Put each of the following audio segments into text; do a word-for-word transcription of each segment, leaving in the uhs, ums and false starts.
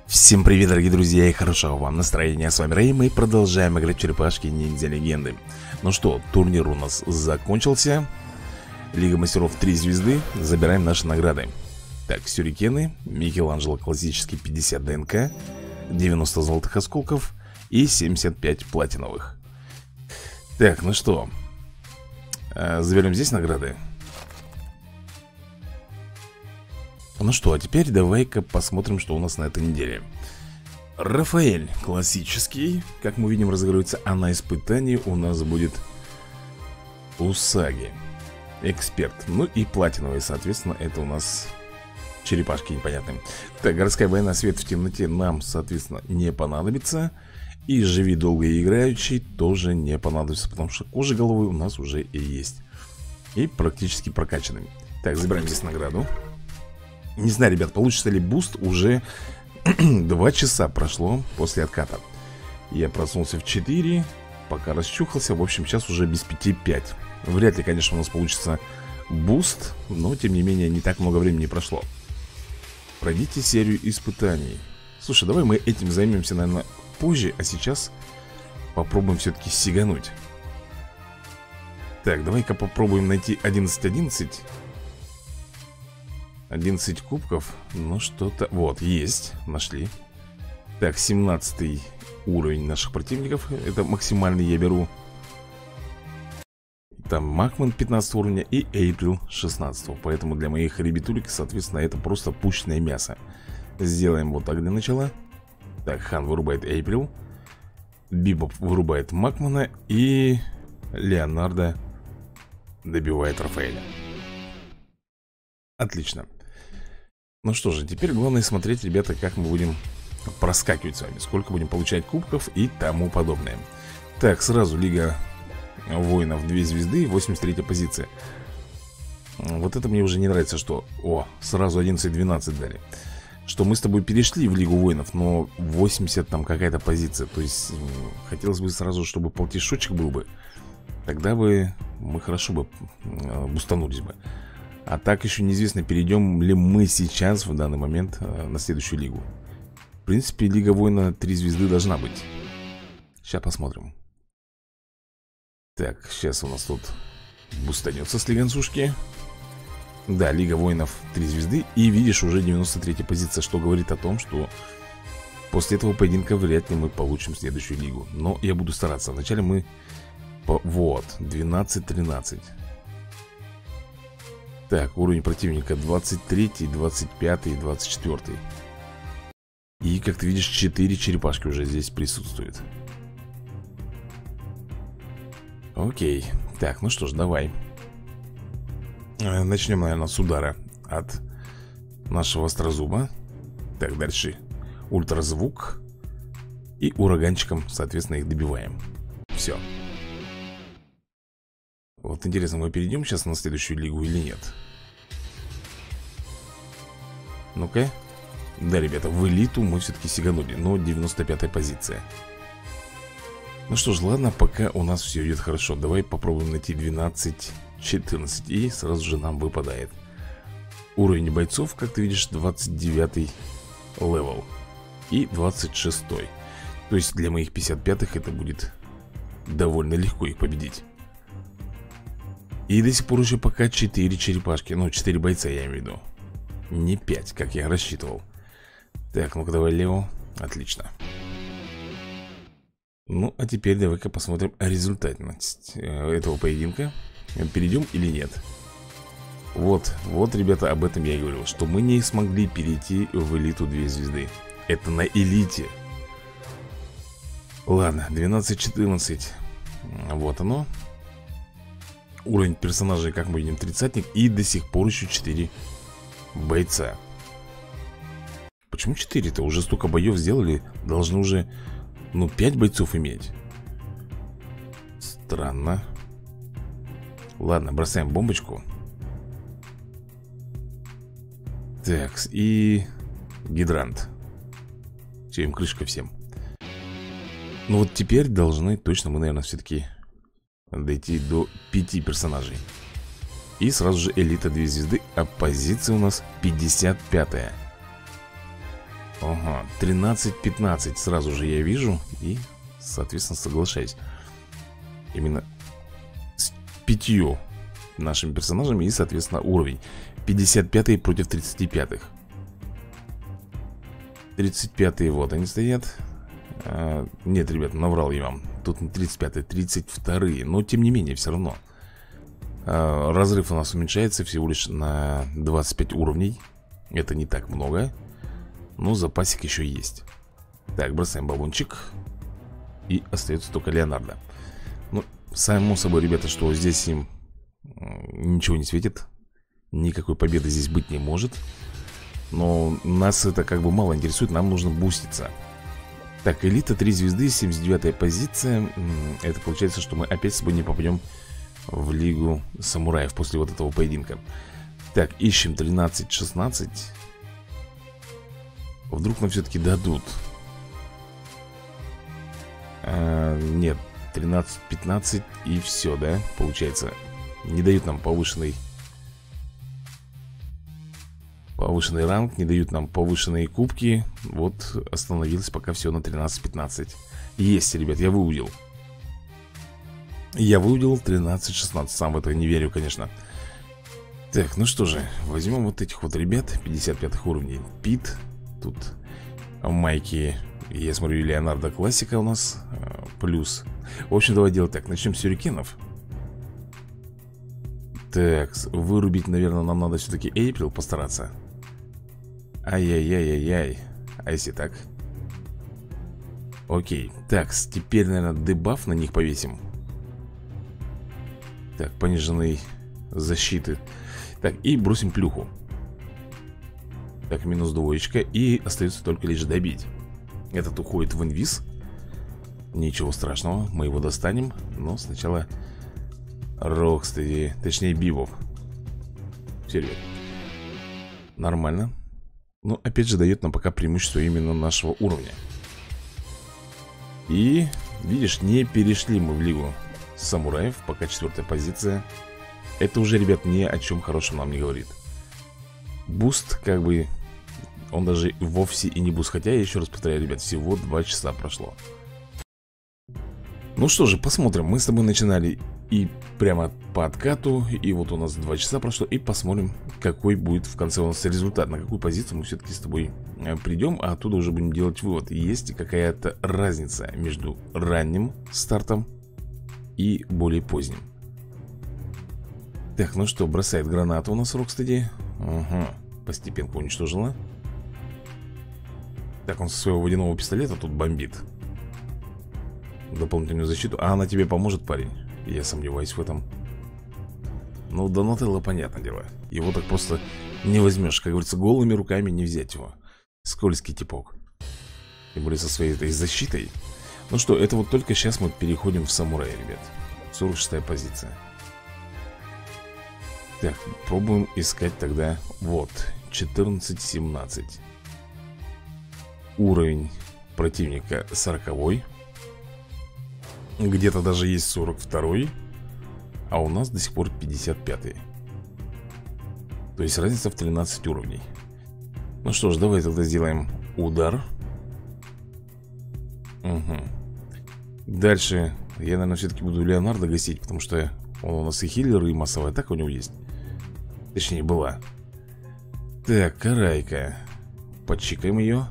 Всем привет, дорогие друзья, и хорошего вам настроения. С вами Рэй, мы продолжаем играть в черепашки ниндзя легенды. Ну что, турнир у нас закончился. Лига мастеров три звезды. Забираем наши награды. Так, сюрикены, Микеланджело классический пятьдесят ДНК, девяносто золотых осколков и семьдесят пять платиновых. Так, ну что, заберем здесь награды. Ну что, а теперь давай-ка посмотрим, что у нас на этой неделе. Рафаэль классический. Как мы видим, разыгрывается, а на испытании у нас будет Усаги эксперт. Ну и платиновый, соответственно, это у нас черепашки непонятные. Так, городская война, свет в темноте нам, соответственно, не понадобится. И живи долго и играющий тоже не понадобится, потому что кожа головы у нас уже и есть. И практически прокачанный. Так, забираем здесь награду. Не знаю, ребят, получится ли буст. Уже два часа прошло после отката. Я проснулся в четыре, пока расчухался. В общем, сейчас уже без пяти пять. Вряд ли, конечно, у нас получится буст, но, тем не менее, не так много времени прошло. Пройдите серию испытаний. Слушай, давай мы этим займемся, наверное, позже. А сейчас попробуем все-таки сигануть. Так, давай-ка попробуем найти одиннадцать одиннадцать. одиннадцать кубков. Ну что-то... Вот, есть, нашли. Так, семнадцатый уровень наших противников. Это максимальный я беру. Там Макман пятнадцатого уровня и Эйприл шестнадцатого. Поэтому для моих ребятулек, соответственно, это просто пушечное мясо. Сделаем вот так для начала. Так, Хан вырубает Эйприл, Бибоп вырубает Макмана, и Леонардо добивает Рафаэля. Отлично. Ну что же, теперь главное смотреть, ребята, как мы будем проскакивать с вами, сколько будем получать кубков и тому подобное. Так, сразу Лига воинов две звезды, восемьдесят третья позиция. Вот это мне уже не нравится, что... О, сразу одиннадцать двенадцать дали. Что мы с тобой перешли в Лигу воинов, но восемьдесят там какая-то позиция. То есть хотелось бы сразу, чтобы полтишочек был бы. Тогда бы мы хорошо бы бустанулись бы. А так еще неизвестно, перейдем ли мы сейчас, в данный момент, на следующую лигу. В принципе, Лига воина три звезды должна быть. Сейчас посмотрим. Так, сейчас у нас тут бустанется с лигансушки. Да, Лига воинов три звезды. И видишь, уже девяносто третья позиция, что говорит о том, что после этого поединка вряд ли мы получим следующую лигу. Но я буду стараться. Вначале мы... Вот, двенадцать тринадцать. Так, уровень противника двадцать третий, двадцать пятый, двадцать четвёртый. И, как ты видишь, четыре черепашки уже здесь присутствуют. Окей. Так, ну что ж, давай. Начнем, наверное, с удара от нашего острозуба. Так, дальше ультразвук. И ураганчиком, соответственно, их добиваем. Все. Вот интересно, мы перейдем сейчас на следующую лигу или нет? Ну-ка. Да, ребята, в элиту мы все-таки сиганули, но девяносто пятая позиция. Ну что ж, ладно, пока у нас все идет хорошо. Давай попробуем найти двенадцать четырнадцать. И сразу же нам выпадает уровень бойцов, как ты видишь, двадцать девятый левел и двадцать шестой. То есть для моих пятьдесят пятых это будет довольно легко их победить. И до сих пор еще пока четыре черепашки. Ну, четыре бойца я имею в виду. Не пять, как я рассчитывал. Так, ну-ка давай Лео. Отлично. Ну, а теперь давай-ка посмотрим результатность этого поединка. Перейдем или нет. Вот, вот, ребята, об этом я и говорил. Что мы не смогли перейти в элиту две звезды. Это на элите. Ладно, двенадцать четырнадцать. Вот оно. Уровень персонажей, как мы видим, тридцатник. И до сих пор еще четыре бойца. Почему четыре-то? Уже столько боев сделали. Должны уже, ну, пять бойцов иметь. Странно. Ладно, бросаем бомбочку. Так, и гидрант. Все, им крышка всем. Ну вот теперь должны точно мы, наверное, все-таки дойти до пяти персонажей. И сразу же элита две звезды. А позиция у нас пятьдесят пятая. Ага, тринадцать пятнадцать сразу же я вижу. И, соответственно, соглашаюсь. Именно с пятью нашими персонажами. И, соответственно, уровень пятьдесят пятый против тридцати пятых. тридцать пятые, вот они стоят. а, Нет, ребят, наврал я вам. Тут не тридцать пятые, тридцать вторые. Но, тем не менее, все равно а, разрыв у нас уменьшается всего лишь на двадцать пять уровней. Это не так много, но запасик еще есть. Так, бросаем баллончик. И остается только Леонардо. Ну, само собой, ребята, что здесь им ничего не светит. Никакой победы здесь быть не может. Но нас это как бы мало интересует. Нам нужно буститься. Так, элита три звезды, семьдесят девятая позиция. Это получается, что мы опять с собой не попадем в Лигу Самураев после вот этого поединка. Так, ищем тринадцать шестнадцать. Вдруг нам все-таки дадут. а, Нет, тринадцать пятнадцать и все, да? Получается, не дают нам повышенный Повышенный ранг, не дают нам повышенные кубки. Вот остановилось пока все на тринадцать пятнадцать. Есть, ребят, я выудил. Я выудил тринадцать шестнадцать. Сам в это не верю, конечно. Так, ну что же, возьмем вот этих вот ребят пятьдесят пятых уровней. Пит. Тут майки, я смотрю, Леонардо классика у нас. Плюс. В общем, давай делать так. Начнем с сюрикенов. Так, вырубить, наверное, нам надо все-таки Эйприл постараться. Ай-яй-яй-яй-яй. А если так? Окей. Так, теперь, наверное, дебаф на них повесим. Так, пониженной защиты. Так, и бросим плюху. Так, минус двоечка. И остается только лишь добить. Этот уходит в инвиз. Ничего страшного, мы его достанем. Но сначала Рокстеди, точнее Бибоп. Все, ребят. Нормально. Но опять же дает нам пока преимущество именно нашего уровня. И, видишь, не перешли мы в Лигу Самураев. Пока четвертая позиция. Это уже, ребят, ни о чем хорошем нам не говорит. Буст, как бы, он даже вовсе и не буст. Хотя, я еще раз повторяю, ребят, всего два часа прошло. Ну что же, посмотрим. Мы с тобой начинали и прямо по откату. И вот у нас два часа прошло. И посмотрим, какой будет в конце у нас результат. На какую позицию мы все-таки с тобой придем. А оттуда уже будем делать вывод. Есть какая-то разница между ранним стартом и более поздним. Так, ну что, бросает гранату у нас Рокстеди. Ага, постепенно уничтожила. Так, он со своего водяного пистолета тут бомбит. Дополнительную защиту. А она тебе поможет, парень? Я сомневаюсь в этом. Ну, Донателло, понятное дело. Его так просто не возьмешь. Как говорится, голыми руками не взять его. Скользкий типок. Тем более со своей этой защитой. Ну что, это вот только сейчас мы переходим в самурай, ребят. сорок шестая позиция. Так, пробуем искать тогда. Вот, четырнадцать семнадцать. Уровень противника сороковой. Где-то даже есть сорок второй. А у нас до сих пор пятьдесят пятый. То есть разница в тринадцать уровней. Ну что ж, давай тогда сделаем удар. Угу. Дальше я, наверное, все-таки буду Леонардо гасить, потому что он у нас и хиллер, и массовая атака у него есть. Точнее, была. Так, Карайка. Подчикаем ее.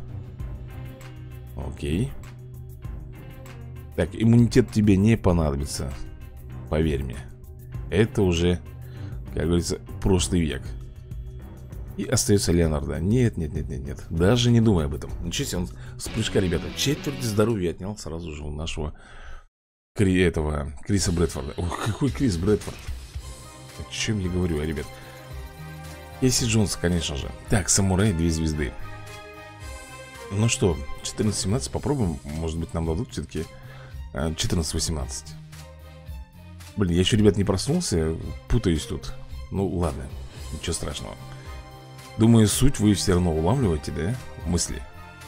Окей. Так, иммунитет тебе не понадобится. Поверь мне. Это уже, как говорится, прошлый век. И остается Леонардо. Нет, нет, нет, нет, нет. Даже не думай об этом. Ничего себе, он с прыжка, ребята, четверть здоровья отнял сразу же у нашего Кри, этого Криса Брэдфорда. Ох, какой Крис Брэдфорд. О чем я говорю, ребят? Кейси Джонс, конечно же. Так, самурай, две звезды. Ну что, четырнадцать семнадцать попробуем. Может быть, нам дадут все-таки четырнадцать восемнадцать. Блин, я еще, ребят, не проснулся. Путаюсь тут. Ну, ладно, ничего страшного. Думаю, суть вы все равно улавливаете, да? Мысли.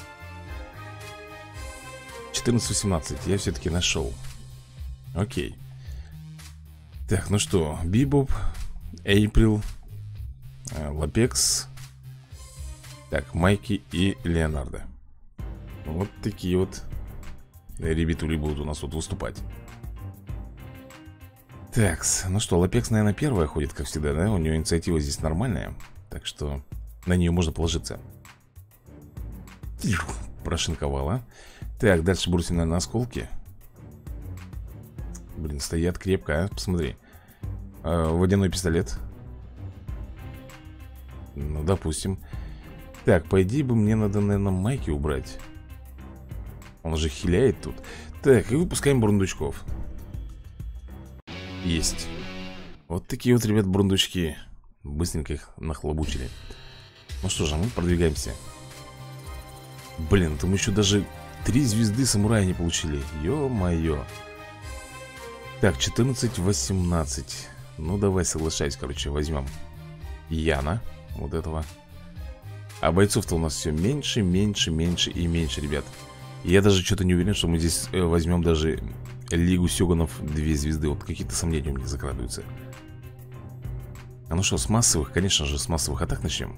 четырнадцать восемнадцать я все-таки нашел. Окей. Так, ну что, Бибоп, Эйприл, Лапекс, Так, Майки и Леонардо. Вот такие вот ребятули будут у нас тут выступать. Так, ну что, Лапекс, наверное, первая ходит, как всегда, да? У нее инициатива здесь нормальная. Так что на нее можно положиться. Прошинковала. Так, дальше бросим, наверное, осколки. Блин, стоят крепко, а? Посмотри. а, Водяной пистолет. Ну, допустим. Так, по идее бы мне надо, наверное, Майки убрать. Он же хиляет тут. Так, и выпускаем бурундучков. Есть. Вот такие вот, ребят, бурундучки. Быстренько их нахлобучили. Ну что же, мы продвигаемся. Блин, там еще даже три звезды самурая не получили. Ё-моё. Так, четырнадцать восемнадцать. Ну давай, соглашайся, короче, возьмем Яна. Вот этого. А бойцов-то у нас все меньше, меньше, меньше и меньше, ребят. И я даже что-то не уверен, что мы здесь э, возьмем даже Лигу Сёгунов две звезды. Вот какие-то сомнения у меня закрадываются. А ну что, с массовых, конечно же, с массовых атак начнем.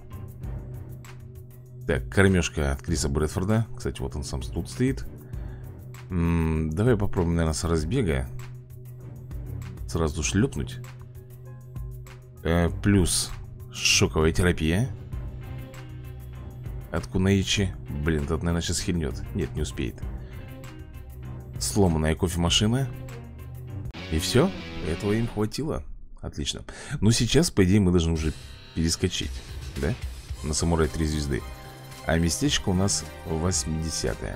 Так, кормежка от Криса Брэдфорда. Кстати, вот он сам тут стоит. М -м, Давай попробуем, наверное, с разбега сразу шлепнуть. э, Плюс шоковая терапия от Кунаичи. Блин, тот, наверное, сейчас хильнет. Нет, не успеет. Сломанная кофемашина. И все, этого им хватило. Отлично. Ну, сейчас, по идее, мы должны уже перескочить, да? На самурай три звезды. А местечко у нас восьмидесятое.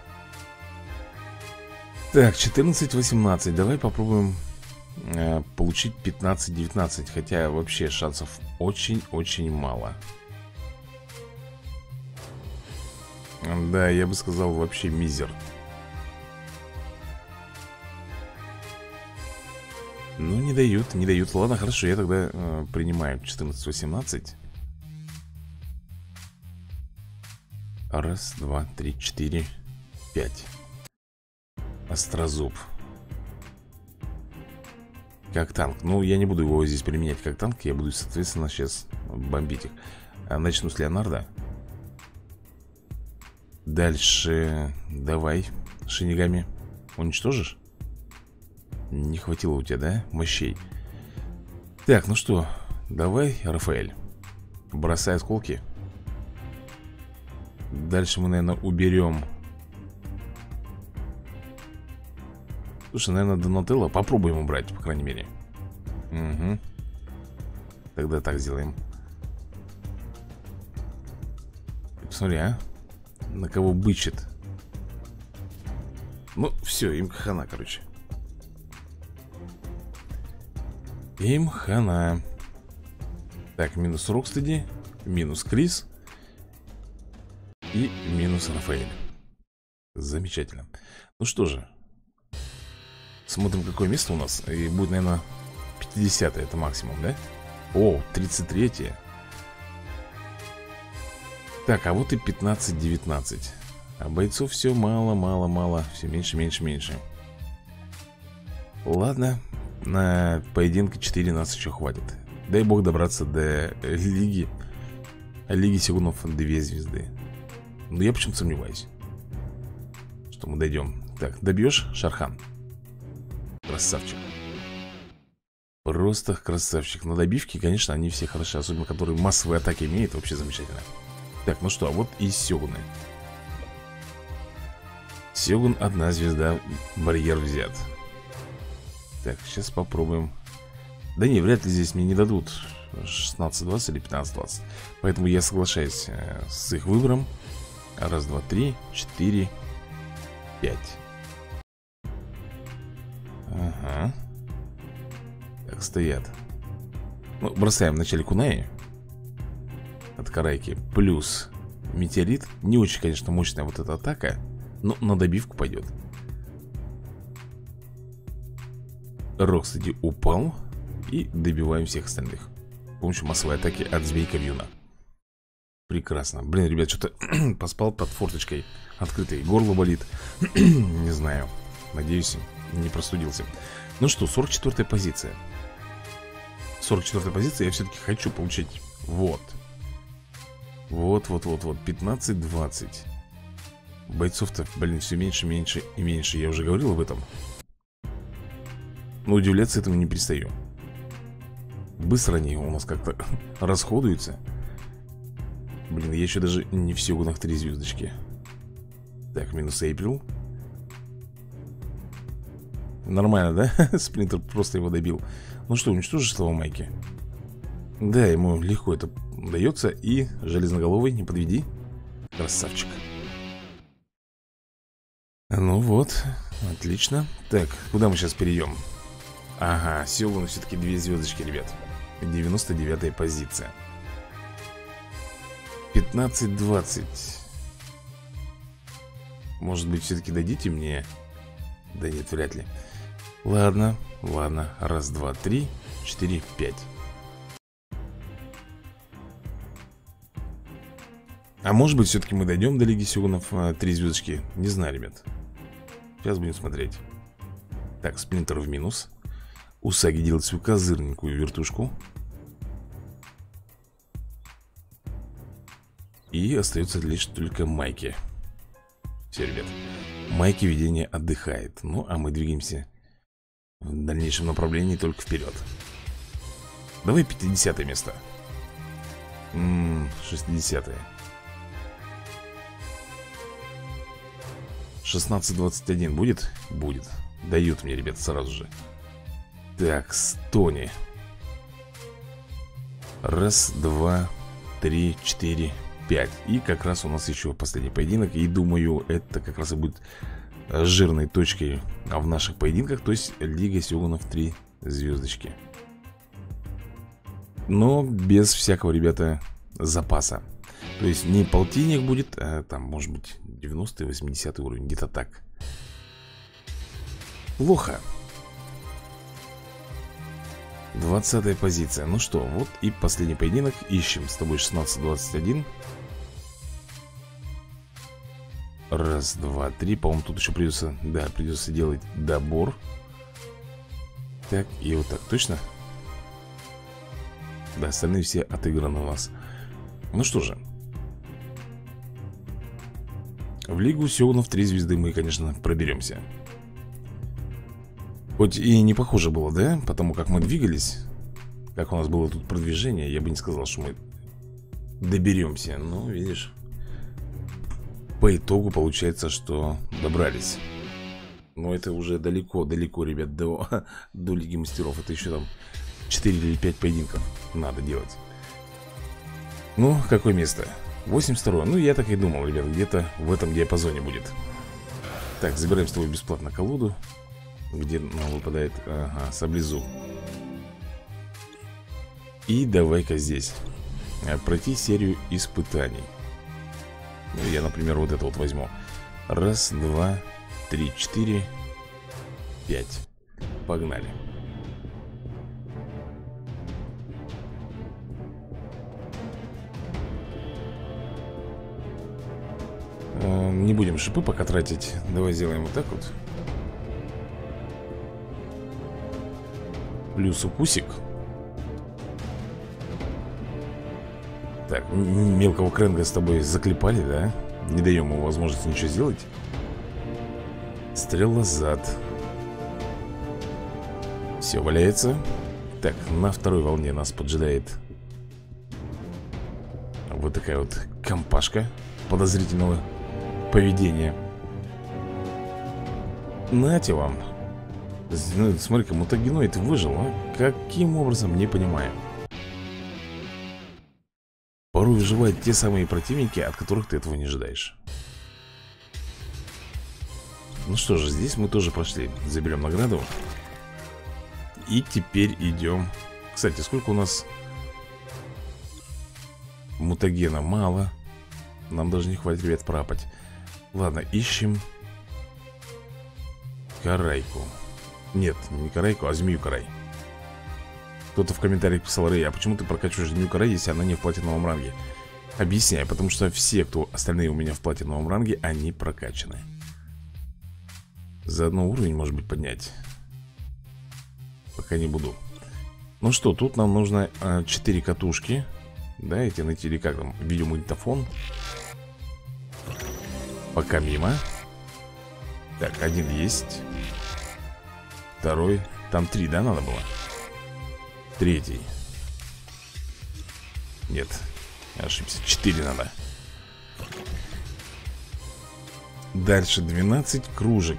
Так, четырнадцать восемнадцать. Давай попробуем э, получить пятнадцать девятнадцать. Хотя вообще шансов очень-очень мало. Да, я бы сказал, вообще мизер. Ну, не дают, не дают. Ладно, хорошо, я тогда э, принимаю четырнадцать восемнадцать. Раз, два, три, четыре, пять. Острозуб. Как танк. Ну, я не буду его здесь применять как танк. Я буду, соответственно, сейчас бомбить их. а Начну с Леонардо. Дальше. Давай, Шинигами. Уничтожишь? Не хватило у тебя, да, мощей? Так, ну что, давай, Рафаэль. Бросай осколки. Дальше мы, наверное, уберем. Слушай, наверное, Донателло попробуем убрать, по крайней мере. Угу. Тогда так сделаем. Посмотри, а. На кого бычит. Ну, все, им хана, короче. Им хана. Так, минус Рокстеди, минус Крис и минус Рафаэль. Замечательно. Ну что же, смотрим, какое место у нас. И будет, наверное, пятидесятое, это максимум, да? О, тридцать третье. Так, а вот и пятнадцать девятнадцать. А бойцов все мало, мало, мало. Все меньше, меньше, меньше. Ладно. На поединке четыре нас еще хватит. Дай бог добраться до Лиги Лиги Сёгунов две звезды. Но я почему-то сомневаюсь, что мы дойдем. Так, добьешь, Шархан? Красавчик. Просто красавчик. На добивке, конечно, они все хороши. Особенно, которые массовые атаки имеют. Вообще замечательно. Так, ну что, а вот и Сёгуны. Сёгун одна звезда. Барьер взят. Так, сейчас попробуем. Да не, вряд ли здесь мне не дадут шестнадцать двадцать или пятнадцать двадцать. Поэтому я соглашаюсь э, с их выбором. Раз, два, три, четыре, пять. Ага. Так, стоят. Ну, бросаем вначале кунаи от Карайки. Плюс метеорит. Не очень, конечно, мощная вот эта атака, но на добивку пойдет. Рокстеди упал. И добиваем всех остальных с помощью массовой атаки от Змейка Вьюна. Прекрасно. Блин, ребят, что-то поспал под форточкой открытой. Горло болит. Не знаю. Надеюсь, не простудился. Ну что, сорок четвёртая позиция. сорок четвёртая позиция. Я все-таки хочу получить. Вот. Вот-вот-вот-вот, пятнадцать-двадцать. Бойцов-то, блин, все меньше, меньше и меньше. Я уже говорил об этом. Но удивляться этому не перестаю. Быстро они у нас как-то расходуются. Блин, я еще даже не в Сёгунах три звездочки. Так, минус Эйприл. Нормально, да? Сплинтер просто его добил. Ну что, уничтожишь слова Майки? Да, ему легко это дается. И железноголовый, не подведи. Красавчик. Ну вот, отлично. Так, куда мы сейчас перейдем? Ага, Сёгуну все-таки две звездочки, ребят. девяносто девятая позиция. пятнадцать-двадцать. Может быть, все-таки дадите мне? Да нет, вряд ли. Ладно, ладно. Раз, два, три, четыре, пять. А может быть, все-таки мы дойдем до Лиги Сёгунов три звездочки? Не знаю, ребят. Сейчас будем смотреть. Так, Сплинтер в минус. Усаги делает свою козырненькую вертушку. И остается лишь только Майки. Все, ребят. Майки видение отдыхает. Ну, а мы двигаемся в дальнейшем направлении только вперед. Давай пятидесятое место. Ммм, шестидесятое. шестнадцать двадцать один будет? Будет. Дают мне, ребят, сразу же. Так, Стони. Раз, два, три, четыре, пять. И как раз у нас еще последний поединок. И думаю, это как раз и будет жирной точкой в наших поединках. То есть Лига Сёгунов три звездочки. Но без всякого, ребята, запаса. То есть не полтинник будет, а там может быть девяностый, восьмидесятый уровень. Где-то так. Плохо. двадцатая позиция. Ну что, вот и последний поединок. Ищем с тобой шестнадцать двадцать один. Раз, два, три. По-моему, тут еще придется, да, придется делать добор. Так, и вот так, точно? Да, остальные все отыграны у нас. Ну что же, в Лигу Сёгунов три звезды мы, конечно, проберемся. Хоть и не похоже было, да? Потому как мы двигались, как у нас было тут продвижение, я бы не сказал, что мы доберемся. Но, видишь, по итогу получается, что добрались. Но это уже далеко-далеко, ребят, до, до Лиги Мастеров. Это еще там четыре или пять поединков надо делать. Ну, какое место? восемьдесят второе. Ну, я так и думал, ребят, где-то в этом диапазоне будет. Так, забираем с тобой бесплатно колоду. Где нам выпадает, ага, саблезуб. И давай-ка здесь пройти серию испытаний. Ну, я, например, вот это вот возьму. Раз, два, три, четыре, пять. Погнали. Не будем шипы пока тратить. Давай сделаем вот так вот. Плюс укусик. Так, мелкого кренга с тобой заклепали, да? Не даем ему возможности ничего сделать. Стрела зад. Все, валяется. Так, на второй волне нас поджидает вот такая вот компашка подозрительного поведения. Нате вам. Смотри-ка, мутагеноид выжил, а? Каким образом, не понимаю. Порой выживают те самые противники, от которых ты этого не ожидаешь. Ну что же, здесь мы тоже прошли. Заберем награду. И теперь идем. Кстати, сколько у нас мутагена? Мало. Нам даже не хватит, ребят, пропать. Ладно, ищем карайку. Нет, не карайку, а змею карай. Кто-то в комментариях писал: Рэй, а почему ты прокачиваешь змею карай, если она не в платиновом ранге? Объясняю, потому что все, кто остальные у меня в платиновом ранге, они прокачаны. Заодно уровень, может быть, поднять. Пока не буду. Ну что, тут нам нужно четыре катушки. Да, эти найти, или как там, видеомагнитофон. Пока мимо. Так, один есть. Второй. Там три, да, надо было? Третий. Нет, ошибся, четыре надо. Дальше двенадцать кружек.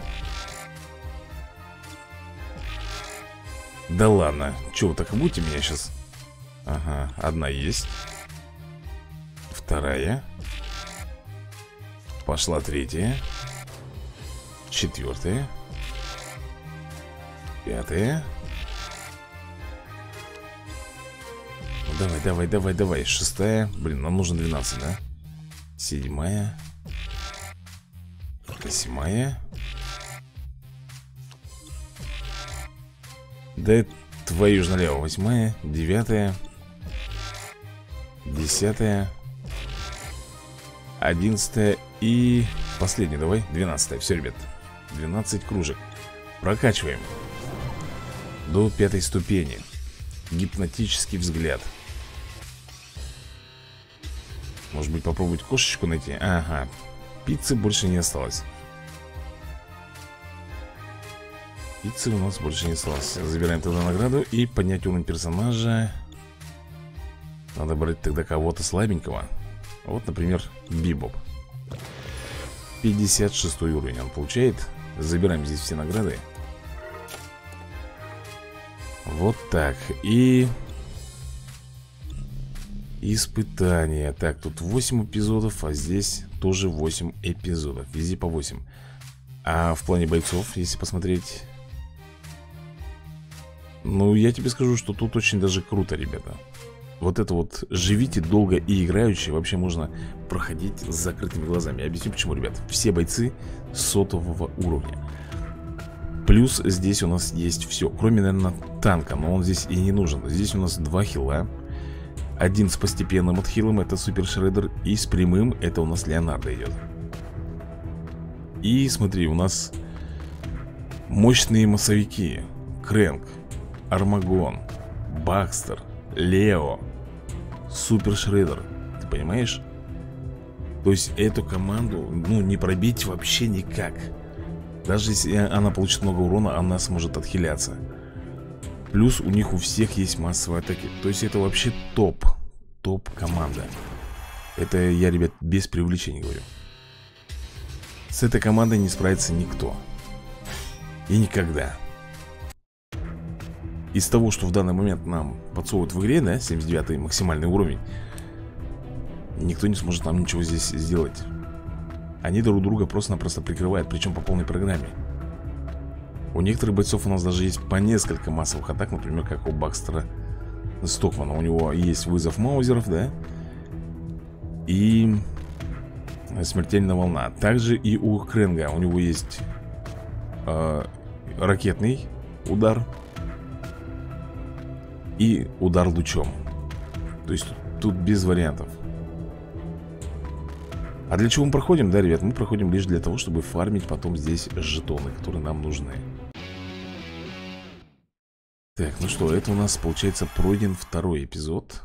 Да ладно, че вы так будете меня сейчас? Ага, одна есть. Вторая. Пошла третья. Четвертая. Пятая. Ну, давай, давай, давай, давай. Шестая. Блин, нам нужно двенадцать, да? Седьмая. Восьмая. Да твою ж налево. Восьмая. Девятая. Десятая. Одиннадцатая. И последняя, давай. Двенадцатая. Все, ребят. Двенадцать кружек. Прокачиваем. До пятой ступени. Гипнотический взгляд. Может быть, попробовать кошечку найти? Ага. Пиццы больше не осталось. Пиццы у нас больше не осталось. Забираем тогда награду и поднять уровень персонажа. Надо брать тогда кого-то слабенького. Вот, например, Бибоп. пятьдесят шестой уровень он получает. Забираем здесь все награды. Вот так. И... Испытания. Так, тут восемь эпизодов, а здесь тоже восемь эпизодов. Везде по восемь. А в плане бойцов, если посмотреть... Ну, я тебе скажу, что тут очень даже круто, ребята. Вот это вот живите долго и играючи вообще можно проходить с закрытыми глазами. Я объясню почему, ребят. Все бойцы сотового уровня. Плюс здесь у нас есть все. Кроме, наверное, танка, но он здесь и не нужен. Здесь у нас два хила. Один с постепенным отхилом, это Супер Шреддер. И с прямым, это у нас Леонардо идет. И смотри, у нас мощные массовики. Крэнк, Армагон, Бакстер, Лео, Супер Шреддер. Ты понимаешь? То есть эту команду, ну, не пробить вообще никак. Даже если она получит много урона, она сможет отхиляться. Плюс у них у всех есть массовые атаки. То есть это вообще топ. Топ команда. Это я, ребят, без преувеличения говорю. С этой командой не справится никто. И никогда. Из того, что в данный момент нам подсовывают в игре, да, семьдесят девятый максимальный уровень, никто не сможет нам ничего здесь сделать. Они друг друга просто-напросто прикрывают, причем по полной программе. У некоторых бойцов у нас даже есть по несколько массовых атак, например, как у Бакстера Стокмана. У него есть вызов маузеров, да, и смертельная волна. Также и у Крэнга. У него есть э, ракетный удар и удар лучом. То есть тут, тут без вариантов. А для чего мы проходим, да, ребят? Мы проходим лишь для того, чтобы фармить потом здесь жетоны, которые нам нужны. Так, ну что, это у нас, получается, пройден второй эпизод.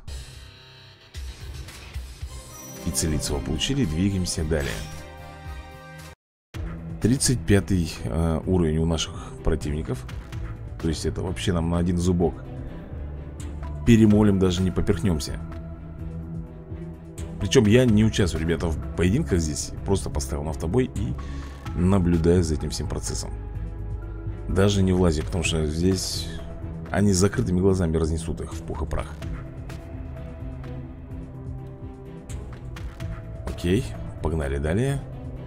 И целиться его получили, двигаемся далее. тридцать пятый э, уровень у наших противников. То есть это вообще нам на один зубок. Перемолим, даже не поперхнемся. Причем я не участвую, ребята, в поединках здесь. Просто поставил на автобой и наблюдаю за этим всем процессом. Даже не влазя, потому что здесь они с закрытыми глазами разнесут их в пух и прах. Окей, погнали далее.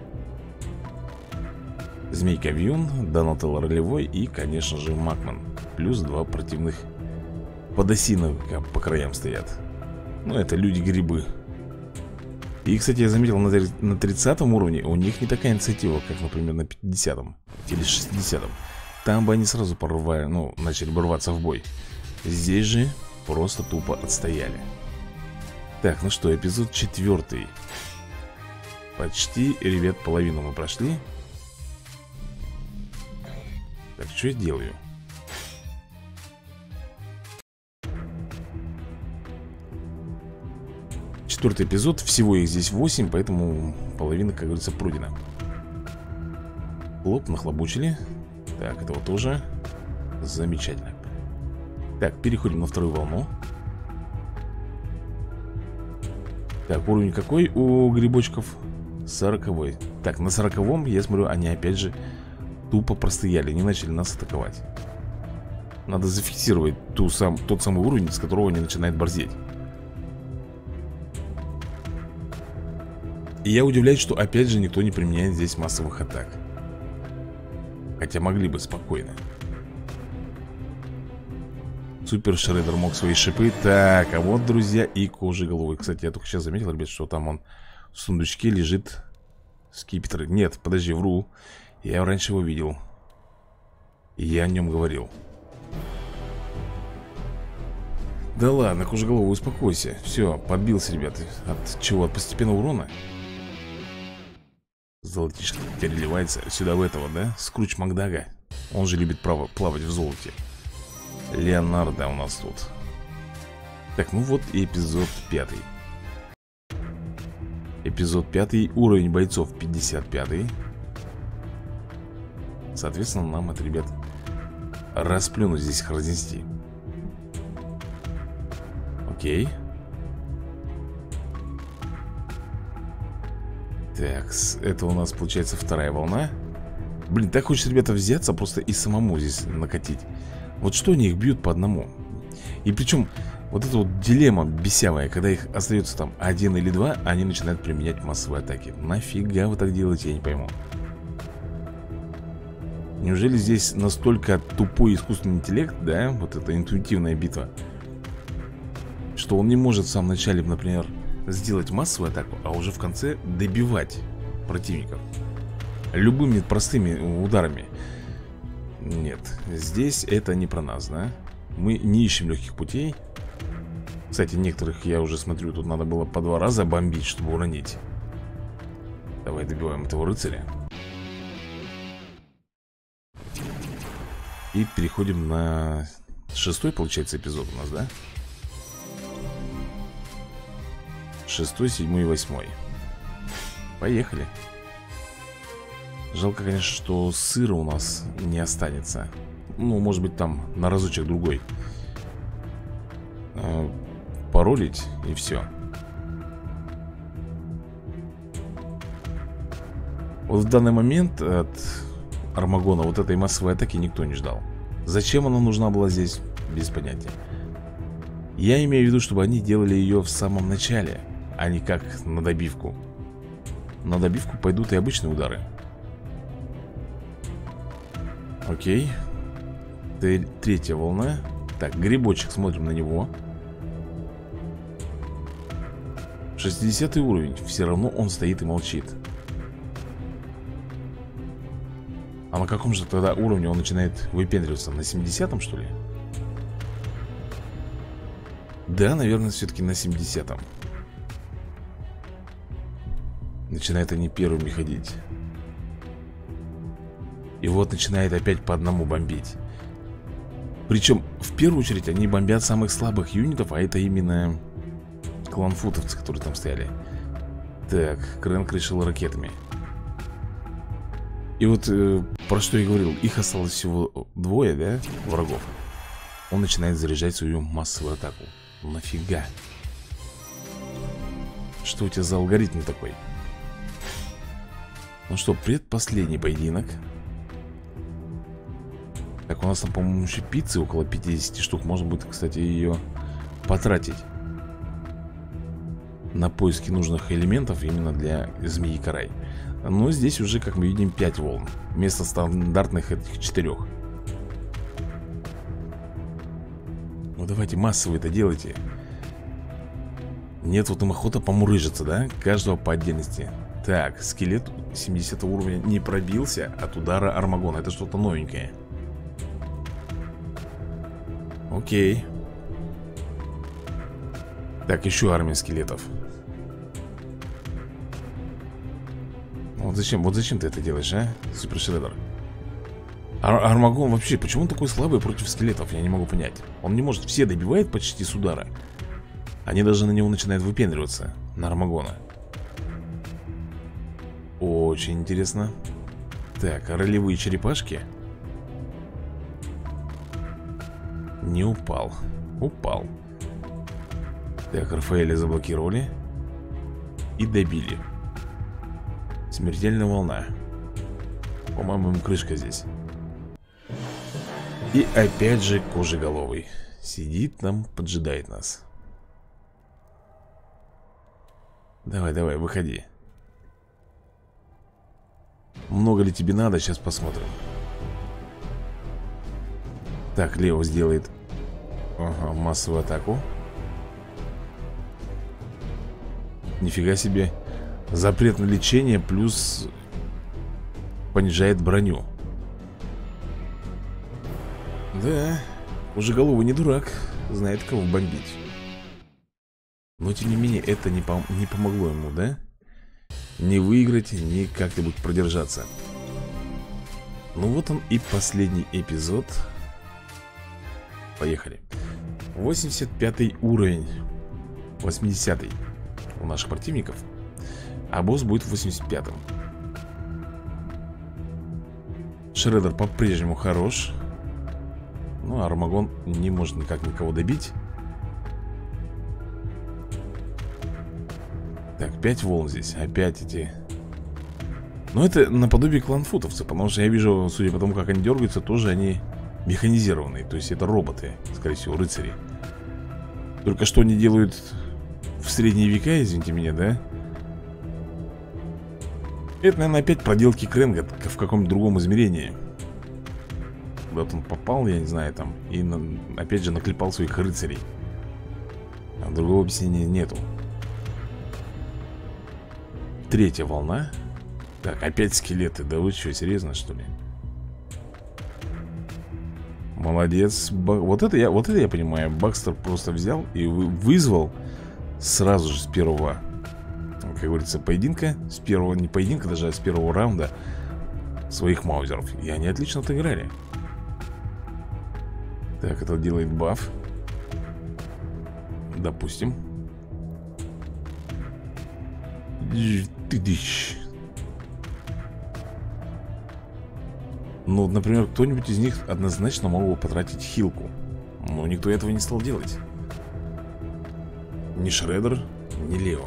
Змейка Вьюн, Донателло Ролевой и, конечно же, Макман. Плюс два противных подосиновика по краям стоят. Ну, это люди-грибы. И, кстати, я заметил, на тридцатом уровне у них не такая инициатива, как, например, на пятидесятом или шестидесятом. Там бы они сразу порвали, ну, начали бы рваться в бой. Здесь же просто тупо отстояли. Так, ну что, эпизод четвертый. Почти, ребят, половину мы прошли. Так, что я делаю? четвертый эпизод. Всего их здесь восемь, поэтому половина, как говорится, пройдена. Хлоп, нахлобучили. Так, этого тоже. Замечательно. Так, переходим на вторую волну. Так, уровень какой у грибочков? Сороковой. Так, на сороковом, я смотрю, они опять же тупо простояли, не начали нас атаковать. Надо зафиксировать ту сам, тот самый уровень, с которого они начинают борзеть. И я удивляюсь, что опять же никто не применяет здесь массовых атак. Хотя могли бы спокойно. Супер Шреддер мог свои шипы. Так, а вот, друзья, и кожеголовый. Кстати, я только сейчас заметил, ребят, что там он в сундучке лежит скипетр. Нет, подожди, вру. Я раньше его видел. И я о нем говорил. Да ладно, кожеголовый, успокойся. Все, подбился, ребят. От чего? От постепенного урона? Золотишко переливается сюда в этого, да? Скруч Макдага. Он же любит право плавать в золоте. Леонардо у нас тут. Так, ну вот и эпизод пятый. Эпизод пятый. Уровень бойцов пятьдесят пятый. Соответственно, нам это, ребят, расплюнуть здесь их разнести. Окей. Так, это у нас получается вторая волна. Блин, так хочется, ребята, взяться просто и самому здесь накатить. Вот что они их бьют по одному. И причем вот эта вот дилемма бесявая, когда их остается там один или два, они начинают применять массовые атаки. Нафига вы так делаете, я не пойму. Неужели здесь настолько тупой искусственный интеллект, да, вот эта интуитивная битва, что он не может в самом начале, например, сделать массовую атаку, а уже в конце добивать противников любыми простыми ударами? Нет, здесь это не про нас, да? Мы не ищем легких путей. Кстати, некоторых, я уже смотрю, тут надо было по два раза бомбить, чтобы уронить. Давай добиваем этого рыцаря. И переходим на шестой, получается, эпизод у нас, да? Шестой, седьмой и восьмой. Поехали. Жалко, конечно, что сыра у нас не останется. Ну, может быть, там на разочек другой э, паролить и все. Вот в данный момент от Армагона вот этой массовой атаки никто не ждал. Зачем она нужна была здесь? Без понятия. Я имею в виду, чтобы они делали ее в самом начале, а не как на добивку. На добивку пойдут и обычные удары. Окей. Третья волна. Так, грибочек, смотрим на него. шестидесятый уровень. Все равно он стоит и молчит. А на каком же тогда уровне он начинает выпендриваться? На семидесятом, что ли? Да, наверное, все-таки на семидесятом. Начинают они первыми ходить. И вот начинает опять по одному бомбить. Причем, в первую очередь, они бомбят самых слабых юнитов, а это именно кланфутовцы, которые там стояли. Так, Крэнк решил ракетами. И вот, э, про что я говорил, их осталось всего двое, да, врагов. Он начинает заряжать свою массовую атаку. Нафига? Что у тебя за алгоритм такой? Ну что, предпоследний поединок. Так, у нас там, по-моему, еще пиццы около пятидесяти штук. Можно будет, кстати, ее потратить на поиски нужных элементов именно для змеи Карай. Но здесь уже, как мы видим, пять волн вместо стандартных этих четырех. Ну давайте массово это делайте. Нет, вот им охота помурыжиться, да? Каждого по отдельности. Так, скелет семидесятого уровня не пробился от удара Армагона. Это что-то новенькое. Окей. Так, еще армия скелетов. Вот зачем, вот зачем ты это делаешь, а? Супер Шреддер. Ар Армагон вообще, почему он такой слабый против скелетов? Я не могу понять. Он не может, все добивает почти с удара. Они даже на него начинают выпендриваться. На Армагона. Очень интересно. Так, ролевые черепашки. Не упал. Упал. Так, Рафаэля заблокировали. И добили. Смертельная волна. По-моему, им крышка здесь. И опять же Кожеголовый. Сидит там, поджидает нас. Давай, давай, выходи. Много ли тебе надо? Сейчас посмотрим. Так, Лео сделает ага, массовую атаку. Нифига себе. Запрет на лечение плюс понижает броню. Да, Кожеголовый не дурак. Знает, кого бомбить. Но тем не менее это не, пом не помогло ему, да? Не выиграть, не как-нибудь продержаться. Ну вот он и последний эпизод. Поехали. восемьдесят пятый уровень. восьмидесятый у наших противников. А босс будет в восемьдесят пятом. Шреддер по-прежнему хорош. Ну, Армагон не может никак никого добить. Так, пять волн здесь. Опять эти. Но это наподобие кланфутовцев. Потому что я вижу, судя по тому, как они дергаются, тоже они механизированные. То есть это роботы, скорее всего, рыцари. Только что они делают в средние века, извините меня, да? Это, наверное, опять проделки Крэнга в каком-то другом измерении. Куда-то он попал, я не знаю, там. И на... опять же наклепал своих рыцарей. А другого объяснения нету. Третья волна. Так, опять скелеты. Да вы что, серьезно, что ли? Молодец. Ба... Вот это я, вот это я понимаю. Бакстер просто взял и вызвал сразу же с первого, как говорится, поединка. С первого, не поединка даже, а с первого раунда своих маузеров. И они отлично отыграли. Так, это делает баф. Допустим. Ну, например, кто-нибудь из них однозначно мог бы потратить хилку. Но никто этого не стал делать. Ни Шреддер, ни Лео.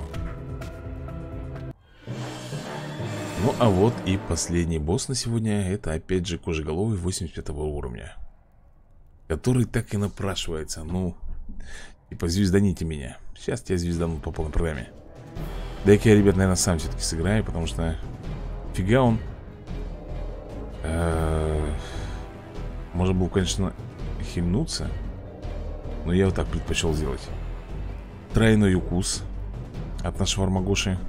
Ну, а вот и последний босс на сегодня. Это опять же Кожеголовый восемьдесят пятого уровня. Который так и напрашивается. Ну, типа, звезданите меня. Сейчас тебя звезданут по полной программе. Дай-ка я, ребят, наверное, сам все-таки сыграю. Потому что фига он. Можно было, конечно, хильнуться. Но я вот так предпочел сделать. Тройной укус от нашего Армагоши.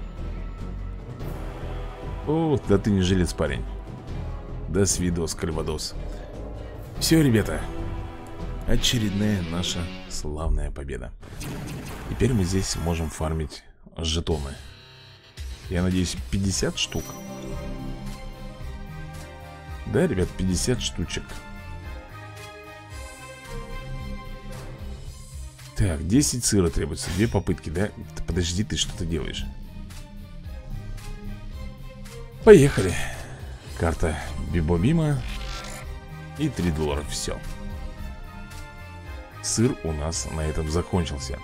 О, да ты не жилец, парень. До свидос, кальвадос. Все, ребята. Очередная наша славная победа. Теперь мы здесь можем фармить жетоны. Я надеюсь, пятьдесят штук. Да, ребят, пятьдесят штучек. Так, десять сыра требуется. Две попытки, да? Подожди, ты что ты делаешь? Поехали. Карта Бибо-Бима. И три доллара, все. Сыр у нас на этом закончился.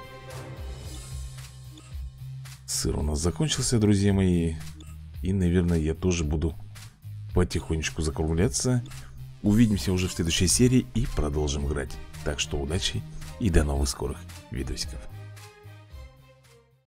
Сыр у нас закончился, друзья мои. И, наверное, я тоже буду потихонечку закругляться. Увидимся уже в следующей серии и продолжим играть. Так что удачи и до новых скорых видосиков.